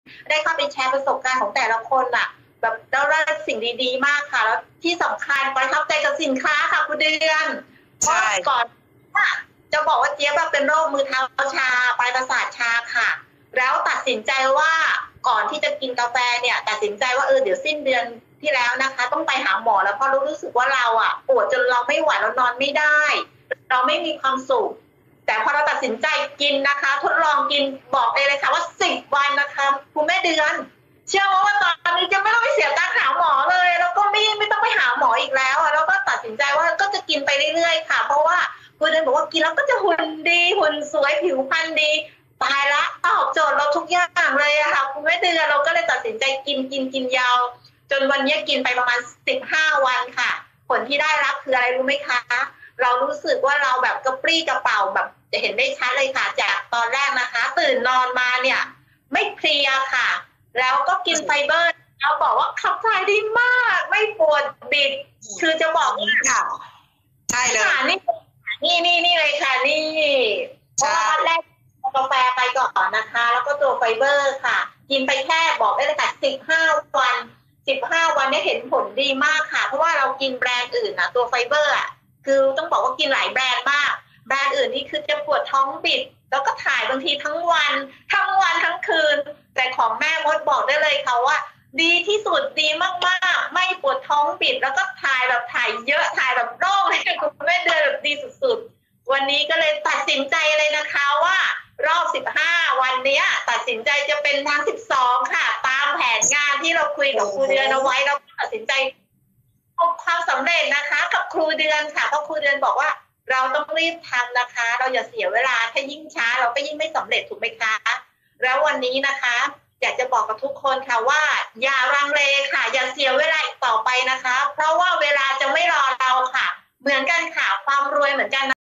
ได้เข้าไปแชร์ประสบการณ์ของแต่ละคนอะแบบเราได้สิ่งดีๆมากค่ะแล้วที่สำคัญประทับใจกับสินค้าค่ะคุณเดือนเพราะก่อนจะบอกว่าเจี๊ยบเป็นโรคมือเท้าชาปลายประสาทชาค่ะแล้วตัดสินใจว่าก่อนที่จะกินกาแฟเนี่ยตัดสินใจว่าเดี๋ยวสิ้นเดือนที่แล้วนะคะต้องไปหาหมอแล้วเพราะรู้สึกว่าเราปวดจนเราไม่ไหวเรานอนไม่ได้เราไม่มีความสุขแต่พอเราตัดสินใจกินนะคะทดลองกินบอกเลยค่ะว่า10 วันนะคะคุณแม่เดือนเชื่อว่าตอนนี้จะไม่ต้องไปเสียตังค์หาหมอเลยแล้วก็ไม่ต้องไปหาหมออีกแล้วแล้วก็ตัดสินใจว่าก็จะกินไปเรื่อยๆค่ะเพราะว่าคุณเดือนบอกว่ากินแล้วก็จะหุ่นดีหุ่นสวยผิวพรรณดีตายละตอบโจทย์เราทุกอย่างเลยอะค่ะคุณแม่เดือนเราก็เลยตัดสินใจกินยาวจนวันนี้กินไปประมาณ15 วันค่ะผลที่ได้รับคืออะไรรู้ไหมคะเรารู้สึกว่าเราแบบกระปรี้กระเป๋าแบบจะเห็นได้ชัดเลยค่ะจากตอนแรกนะคะตื่นนอนมาเนี่ยไม่เพลียค่ะแล้วก็กินไฟเบอร์แล้วบอกว่าขับถ่ายดีมากไม่ปวดบิดคือจะบอกว่าค่ะใช่เลยนี่เลยค่ะนี่เพราะว่าวันแรกกาแฟไปก่อนนะคะแล้วก็ตัวไฟเบอร์ค่ะกินไปแค่บอกได้เลยค่ะ15 วันเนี่ยเห็นผลดีมากค่ะเพราะว่าเรากินแบรนด์อื่นนะตัวไฟเบอร์คือต้องบอกว่ากินหลายแบรนด์มากแบรนด์อื่นนี่คือจะปวดท้องบิดแล้วก็ถ่ายบางทีทั้งวันทั้งคืนแต่ของแม่มดบอกได้เลยค่ะว่าดีที่สุดดีมากๆไม่ปวดท้องบิดแล้วก็ถ่ายเยอะถ่ายแบบโล่งเลยคุณแม่เดินแบบดีสุดๆวันนี้ก็เลยตัดสินใจเลยนะคะว่ารอบ15 วันนี้ตัดสินใจจะเป็นทาง12ค่ะตามแผนงานที่เราคุยกับครูเดือนเอาไว้เราตัดสินใจความสำเร็จนะคะกับครูเดือนค่ะเพราะครูเดือนบอกว่าเราต้องรีบทำนะคะเราอย่าเสียเวลาถ้ายิ่งช้าเราก็ยิ่งไม่สำเร็จถูกไหมคะแล้ววันนี้นะคะอยากจะบอกกับทุกคนค่ะว่าอย่าลังเลค่ะอย่าเสียเวลาอีกต่อไปนะคะเพราะว่าเวลาจะไม่รอเราค่ะเหมือนกันค่ะความรวยเหมือนกัน